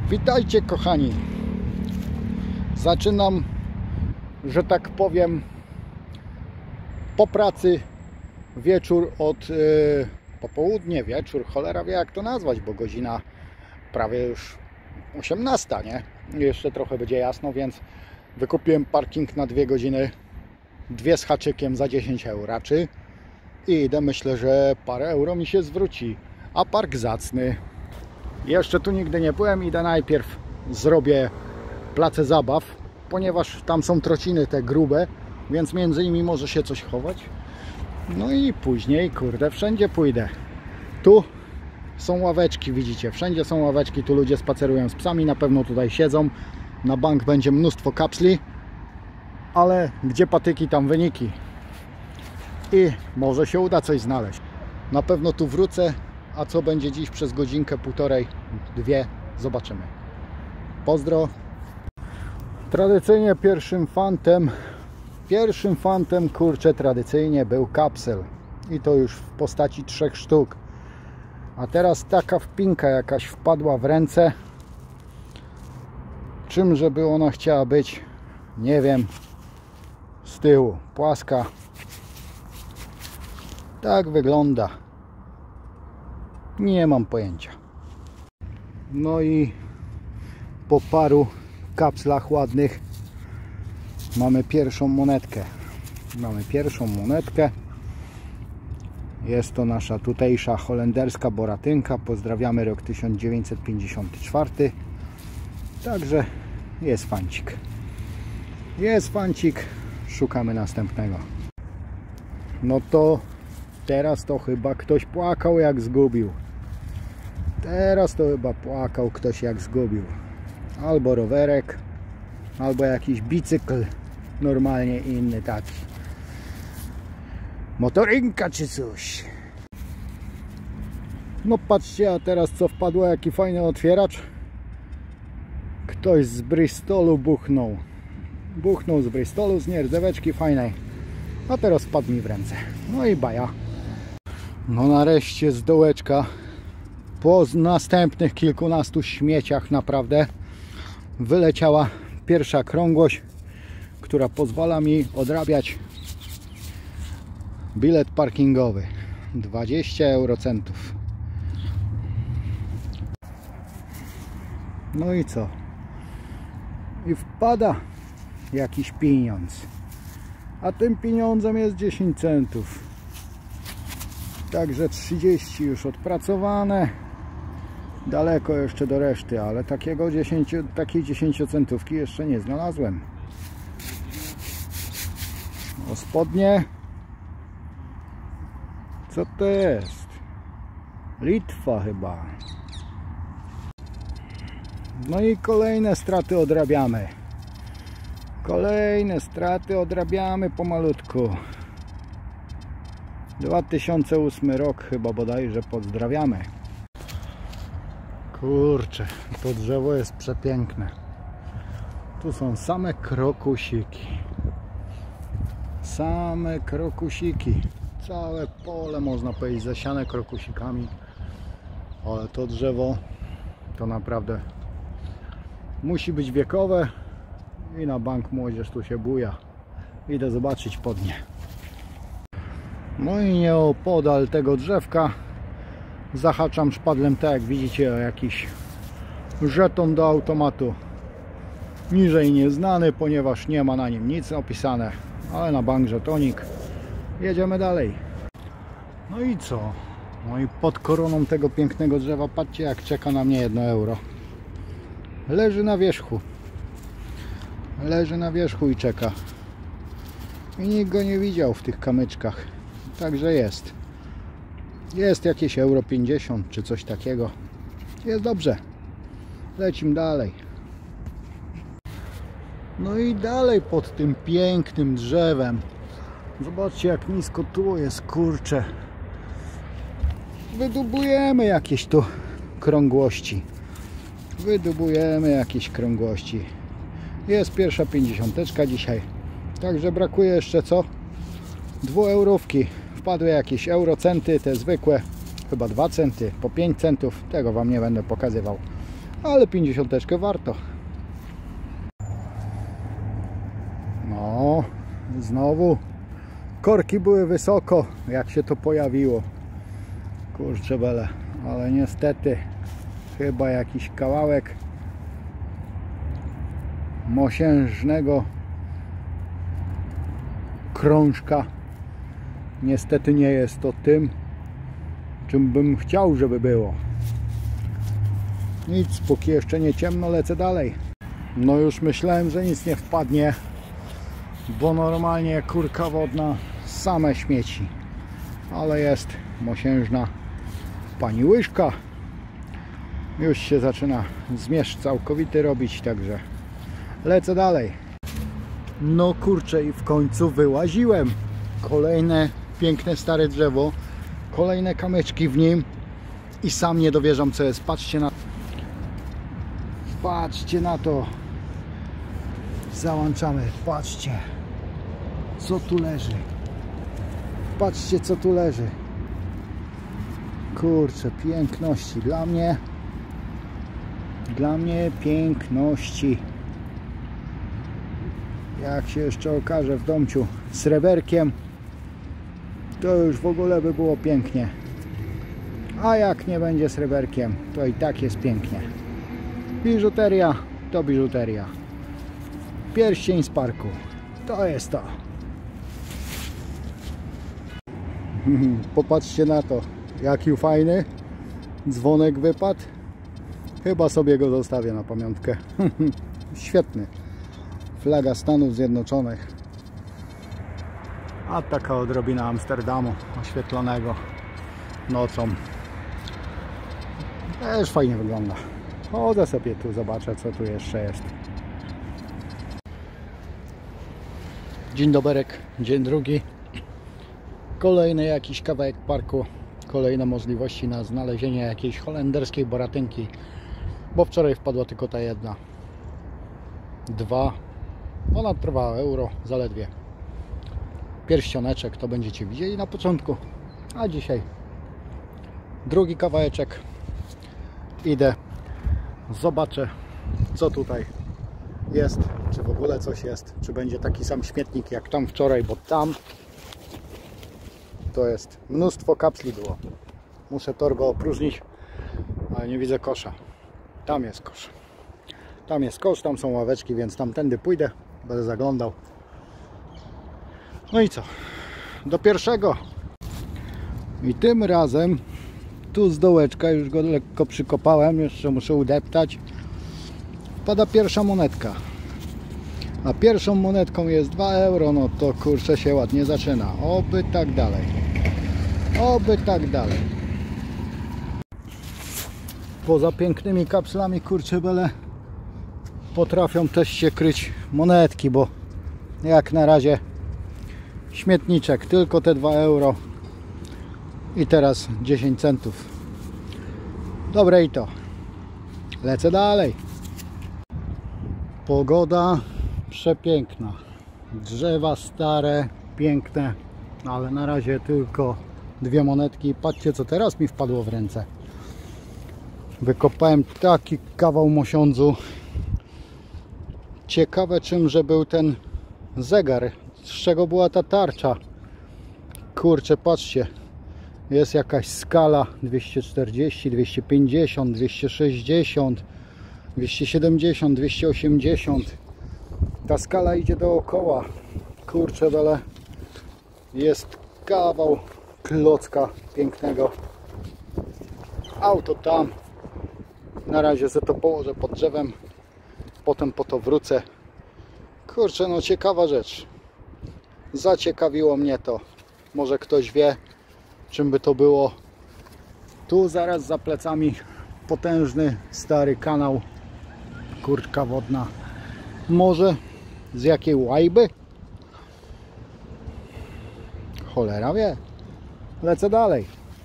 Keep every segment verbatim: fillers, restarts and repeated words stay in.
Witajcie kochani. Zaczynam, że tak powiem, po pracy wieczór od yy, popołudnie, wieczór, cholera wie jak to nazwać, bo godzina prawie już osiemnasta, nie? Jeszcze trochę będzie jasno, więc wykupiłem parking na dwie godziny, dwie z haczykiem za dziesięć euraczy i idę, myślę, że parę euro mi się zwróci, a park zacny. Jeszcze tu nigdy nie byłem, idę najpierw zrobię place zabaw, ponieważ tam są trociny te grube, więc między nimi może się coś chować. No i później, kurde, wszędzie pójdę. Tu są ławeczki, widzicie, wszędzie są ławeczki, tu ludzie spacerują z psami, na pewno tutaj siedzą. Na bank będzie mnóstwo kapsli, ale gdzie patyki, tam wyniki. I może się uda coś znaleźć. Na pewno tu wrócę, a co będzie dziś przez godzinkę, półtorej, dwie, zobaczymy. Pozdro. Tradycyjnie pierwszym fantem, pierwszym fantem, kurczę, tradycyjnie był kapsel. I to już w postaci trzech sztuk. A teraz taka wpinka jakaś wpadła w ręce. Czym żeby ona chciała być, nie wiem. Z tyłu, płaska. Tak wygląda. Nie mam pojęcia. No i po paru kapslach ładnych mamy pierwszą monetkę. Mamy pierwszą monetkę. Jest to nasza tutejsza holenderska boratynka. Pozdrawiamy, rok tysiąc dziewięćset pięćdziesiąty czwarty. Także jest fancik. Jest fancik. Szukamy następnego. No to teraz to chyba ktoś płakał jak zgubił. Teraz to chyba płakał ktoś jak zgubił. Albo rowerek, albo jakiś bicykl. Normalnie inny taki. Motorynka czy coś. No patrzcie, a teraz co wpadło, jaki fajny otwieracz. Ktoś z Bristolu buchnął. Buchnął z Bristolu, z nierdzeweczki fajnej. A teraz wpadł mi w ręce. No i baja. No nareszcie z dołeczka, po następnych kilkunastu śmieciach naprawdę, wyleciała pierwsza krągłość, która pozwala mi odrabiać bilet parkingowy. dwadzieścia eurocentów. No i co? I wpada jakiś pieniądz. A tym pieniądzem jest dziesięć centów. Także trzydzieści już odpracowane. Daleko jeszcze do reszty, ale takiego dziesięć, takiej dziesięciocentówki jeszcze nie znalazłem. O, spodnie. Co to jest? Litwa chyba. No i kolejne straty odrabiamy. Kolejne straty odrabiamy pomalutku. dwa tysiące ósmy rok chyba bodajże, pozdrawiamy. Kurczę, to drzewo jest przepiękne. Tu są same krokusiki. Same krokusiki. Całe pole, można powiedzieć, zasiane krokusikami. Ale to drzewo to naprawdę musi być wiekowe. I na bank młodzież tu się buja. Idę zobaczyć pod nie. No i nieopodal tego drzewka zahaczam szpadlem, tak jak widzicie, o jakiś żeton do automatu. Niżej nieznany, ponieważ nie ma na nim nic opisane, ale na bank żetonik. Jedziemy dalej. No i co? No i pod koroną tego pięknego drzewa patrzcie, jak czeka na mnie jedno euro. Leży na wierzchu. Leży na wierzchu i czeka. I nikt go nie widział w tych kamyczkach. Także jest. Jest jakieś euro pięćdziesiąt czy coś takiego. Jest dobrze. Lecimy dalej. No i dalej pod tym pięknym drzewem. Zobaczcie, jak nisko tu jest, kurczę. Wydubujemy jakieś tu krągłości. Wydubujemy jakieś krągłości. Jest pierwsza pięćdziesiąteczka dzisiaj. Także brakuje jeszcze co? Dwueurówki. Wpadły jakieś eurocenty, te zwykłe. Chyba dwa centy, po pięć centów. Tego wam nie będę pokazywał. ale pięćdziesiąteczkę warto. No, znowu korki były wysoko, jak się to pojawiło. Kurczę bele, ale niestety chyba jakiś kawałek mosiężnego krążka. Niestety nie jest to tym, czym bym chciał, żeby było. Nic, póki jeszcze nie ciemno, lecę dalej. No już myślałem, że nic nie wpadnie, bo normalnie kurka wodna, same śmieci. Ale jest mosiężna pani łyżka. Już się zaczyna zmierzch całkowity robić, także lecę dalej. No kurczę, i w końcu wyłaziłem. Kolejne piękne stare drzewo, kolejne kamyczki w nim i sam nie dowierzam, co jest. Patrzcie na patrzcie na to. Załączamy, patrzcie, co tu leży. Patrzcie, co tu leży. Kurczę, piękności. Dla mnie Dla mnie piękności. Jak się jeszcze okaże w domciu sreberkiem, to już w ogóle by było pięknie. A jak nie będzie sreberkiem, to i tak jest pięknie. Biżuteria to biżuteria. Pierścień z parku. To jest to. Popatrzcie na to. Jaki fajny dzwonek wypadł. Chyba sobie go zostawię na pamiątkę. Świetny. Flaga Stanów Zjednoczonych. A taka odrobina Amsterdamu oświetlonego nocą. Też fajnie wygląda. Chodzę sobie tu, zobaczę, co tu jeszcze jest. Dzień doberek, dzień drugi. Kolejny jakiś kawałek parku. Kolejne możliwości na znalezienie jakiejś holenderskiej boratynki. Bo wczoraj wpadła tylko ta jedna. Dwa. Ponad trwa euro zaledwie. Pierścioneczek to będziecie widzieli na początku. A dzisiaj drugi kawałeczek. Idę. Zobaczę, co tutaj jest. Czy w ogóle coś jest. Czy będzie taki sam śmietnik jak tam wczoraj. Bo tam to jest mnóstwo kapsli było. Muszę torbę opróżnić, ale nie widzę kosza. Tam jest kosz. Tam jest kosz, tam są ławeczki, więc tamtędy pójdę. Będę zaglądał. No i co? Do pierwszego. I tym razem tu z dołeczka, już go lekko przykopałem, jeszcze muszę udeptać. Wpada pierwsza monetka. A pierwszą monetką jest dwa euro, no to kurczę się ładnie zaczyna. Oby tak dalej. Oby tak dalej. Poza pięknymi kapslami, kurczę bele, potrafią też się kryć monetki, bo jak na razie śmietniczek, tylko te dwa euro i teraz dziesięć centów. Dobre i to. Lecę dalej. Pogoda przepiękna. Drzewa stare, piękne, ale na razie tylko dwie monetki. Patrzcie, co teraz mi wpadło w ręce. Wykopałem taki kawał mosiądzu. Ciekawe, czymże był ten zegar, z czego była ta tarcza. Kurczę, patrzcie, jest jakaś skala dwieście czterdzieści, dwieście pięćdziesiąt, dwieście sześćdziesiąt, dwieście siedemdziesiąt, dwieście osiemdziesiąt. Ta skala idzie dookoła. Kurczę, ale jest kawał klocka pięknego. Auto tam. Na razie sobie to położę pod drzewem, potem po to wrócę. Kurczę, no ciekawa rzecz. Zaciekawiło mnie to. Może ktoś wie, czym by to było. Tu zaraz za plecami potężny, stary kanał. Kurtka wodna. Może z jakiej łajby? Cholera wie. Lecę dalej.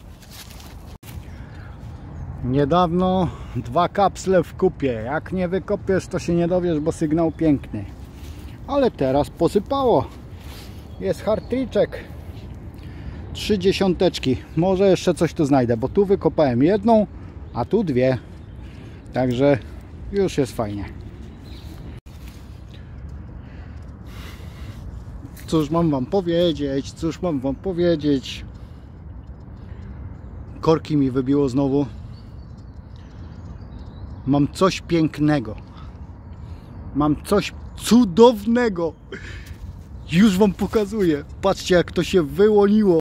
Niedawno dwa kapsle w kupie. Jak nie wykopiesz, to się nie dowiesz, bo sygnał piękny. Ale teraz posypało. Jest hartriczek. Trzy dziesiąteczki. Może jeszcze coś tu znajdę, bo tu wykopałem jedną, a tu dwie. Także już jest fajnie. Cóż mam wam powiedzieć, cóż mam wam powiedzieć. Korki mi wybiło znowu. Mam coś pięknego. Mam coś cudownego. Już wam pokazuję. Patrzcie, jak to się wyłoniło.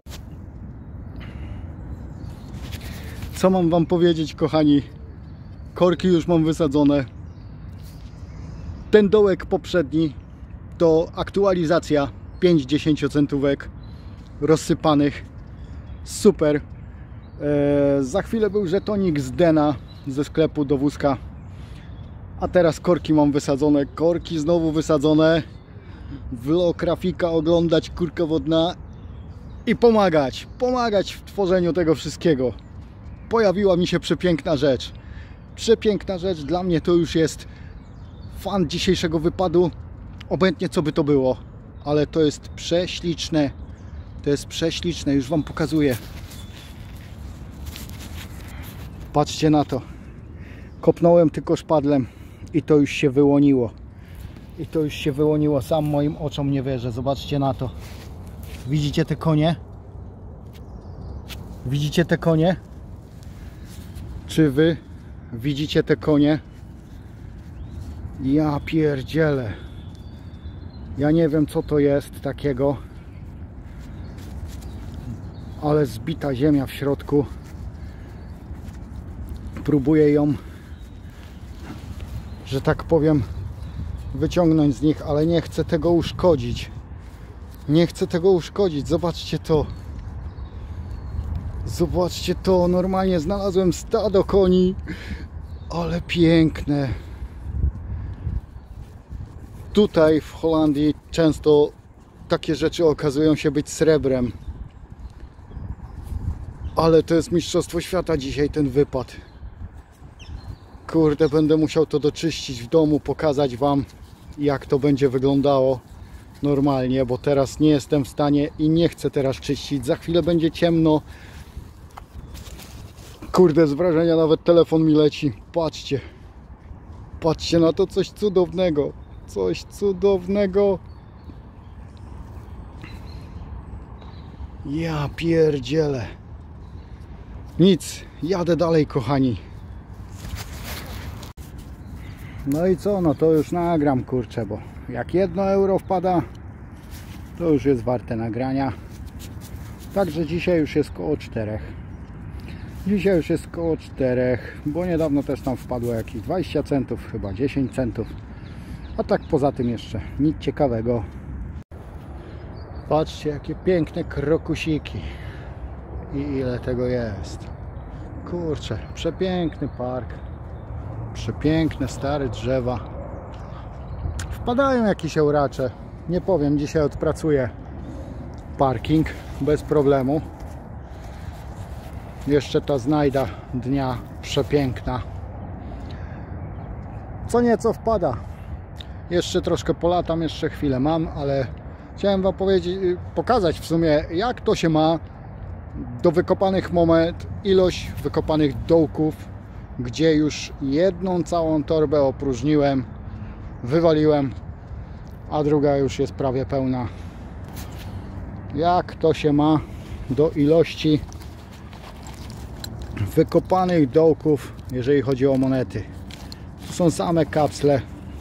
Co mam wam powiedzieć, kochani? Korki już mam wysadzone. Ten dołek poprzedni to aktualizacja pięć dziesięciocentówek rozsypanych. Super. Eee, za chwilę był żetonik z Dena ze sklepu do wózka. A teraz korki mam wysadzone. Korki znowu wysadzone. Vlog Rafika oglądać, kurka wodna i pomagać. Pomagać w tworzeniu tego wszystkiego. Pojawiła mi się przepiękna rzecz. Przepiękna rzecz. Dla mnie to już jest fan dzisiejszego wypadu. Obojętnie co by to było. Ale to jest prześliczne. To jest prześliczne. Już wam pokazuję. Patrzcie na to. Kopnąłem tylko szpadlem i to już się wyłoniło. I to już się wyłoniło. Sam moim oczom nie wierzę. Zobaczcie na to. Widzicie te konie? Widzicie te konie? Czy wy widzicie te konie? Ja pierdzielę. Ja nie wiem, co to jest takiego. Ale zbita ziemia w środku. Próbuję ją, że tak powiem, wyciągnąć z nich, ale nie chcę tego uszkodzić. Nie chcę tego uszkodzić. Zobaczcie to. Zobaczcie to. Normalnie znalazłem stado koni. Ale piękne. Tutaj w Holandii często takie rzeczy okazują się być srebrem. Ale to jest mistrzostwo świata dzisiaj, ten wypad. Kurde, będę musiał to doczyścić w domu, pokazać wam, jak to będzie wyglądało normalnie, bo teraz nie jestem w stanie i nie chcę teraz czyścić. Za chwilę będzie ciemno. Kurde, z wrażenia nawet telefon mi leci. Patrzcie. Patrzcie na to, coś cudownego. Coś cudownego. Ja pierdzielę. Nic, jadę dalej, kochani. No i co, no to już nagram, kurczę, bo jak jedno euro wpada, to już jest warte nagrania. Także dzisiaj już jest koło czterech. Dzisiaj już jest koło czterech, bo niedawno też tam wpadło jakieś dwadzieścia centów, chyba dziesięć centów. A tak poza tym jeszcze nic ciekawego. Patrzcie, jakie piękne krokusiki. I ile tego jest. Kurczę, przepiękny park. Przepiękne, stare drzewa. Wpadają jakieś euracze. Nie powiem, dzisiaj odpracuję parking bez problemu. Jeszcze ta znajda dnia przepiękna. Co nieco wpada. Jeszcze troszkę polatam, jeszcze chwilę mam, ale chciałem wam powiedzieć, pokazać w sumie, jak to się ma do wykopanych moment, ilość wykopanych dołków, gdzie już jedną całą torbę opróżniłem, wywaliłem, a druga już jest prawie pełna. Jak to się ma do ilości wykopanych dołków, jeżeli chodzi o monety. To są same kapsle.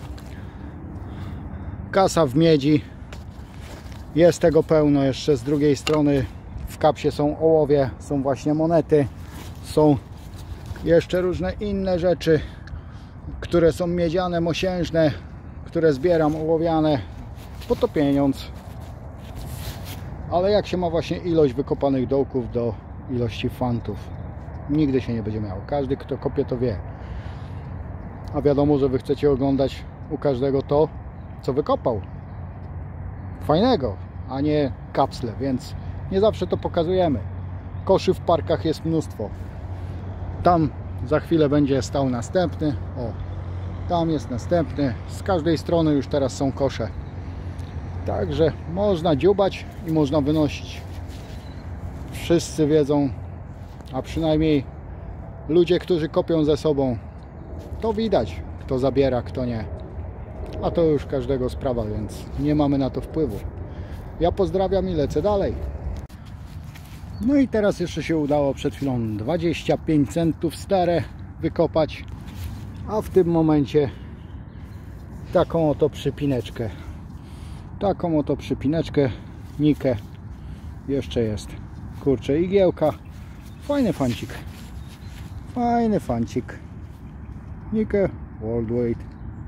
Kasa w miedzi. Jest tego pełno. Jeszcze z drugiej strony w kapsie są ołowie, są właśnie monety, są jeszcze różne inne rzeczy, które są miedziane, mosiężne, które zbieram, ołowiane, bo to pieniądz. Ale jak się ma właśnie ilość wykopanych dołków do ilości fantów? Nigdy się nie będzie miało. Każdy, kto kopie, to wie. A wiadomo, że wy chcecie oglądać u każdego to, co wykopał. Fajnego, a nie kapsle, więc nie zawsze to pokazujemy. Koszy w parkach jest mnóstwo. Tam za chwilę będzie stał następny. O, tam jest następny. Z każdej strony już teraz są kosze. Także można dziubać i można wynosić. Wszyscy wiedzą, a przynajmniej ludzie, którzy kopią ze sobą, to widać, kto zabiera, kto nie. A to już każdego sprawa, więc nie mamy na to wpływu. Ja pozdrawiam i lecę dalej. No i teraz jeszcze się udało przed chwilą dwadzieścia pięć centów stare wykopać, a w tym momencie taką oto przypineczkę. Taką oto przypineczkę, nikę. Jeszcze jest, kurczę, igiełka. Fajny fancik. Fajny fancik. Nikę World Weight.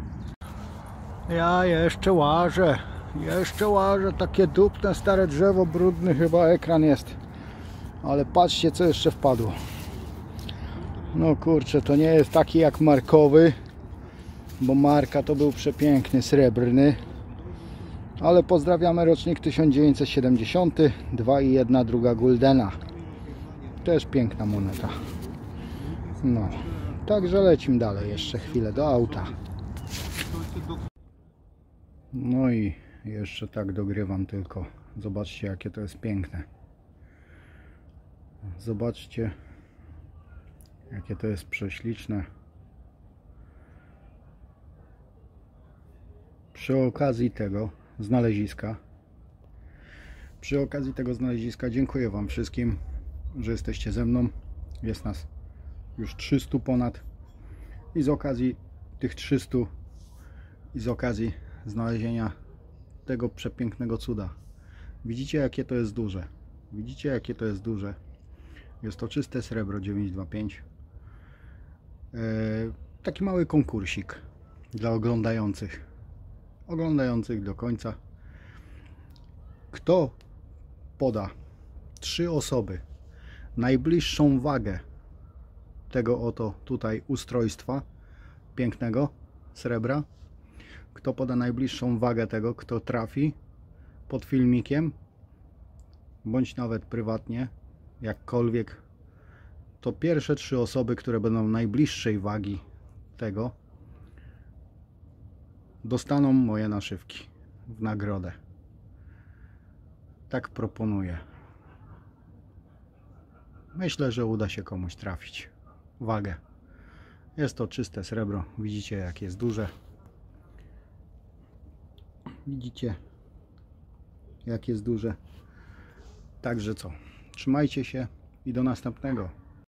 Ja jeszcze łażę. Jeszcze łażę. Takie dupne stare drzewo, brudny chyba ekran jest. Ale patrzcie, co jeszcze wpadło. No kurczę, to nie jest taki jak markowy, bo marka to był przepiękny, srebrny. Ale pozdrawiamy rocznik tysiąc dziewięćset siedemdziesiąty, dwa i jedna druga guldena. Też piękna moneta. No, także lecimy dalej jeszcze chwilę do auta. No i jeszcze tak dogrywam tylko. Zobaczcie, jakie to jest piękne. Zobaczcie, jakie to jest prześliczne. Przy okazji tego znaleziska przy okazji tego znaleziska dziękuję Wam wszystkim, że jesteście ze mną. Jest nas już trzystu ponad i z okazji tych trzystu i z okazji znalezienia tego przepięknego cuda, widzicie, jakie to jest duże. Widzicie, jakie to jest duże. Jest to czyste srebro dziewięćset dwadzieścia pięć. Eee, taki mały konkursik dla oglądających. Oglądających do końca. Kto poda trzy osoby najbliższą wagę tego oto tutaj ustrojstwa pięknego srebra, kto poda najbliższą wagę tego, kto trafi pod filmikiem, bądź nawet prywatnie, jakkolwiek, to pierwsze trzy osoby, które będą najbliższej wagi tego, dostaną moje naszywki w nagrodę. Tak proponuję. Myślę, że uda się komuś trafić wagę. Jest to czyste srebro. Widzicie, jak jest duże. Widzicie, jak jest duże. Także co? Trzymajcie się i do następnego.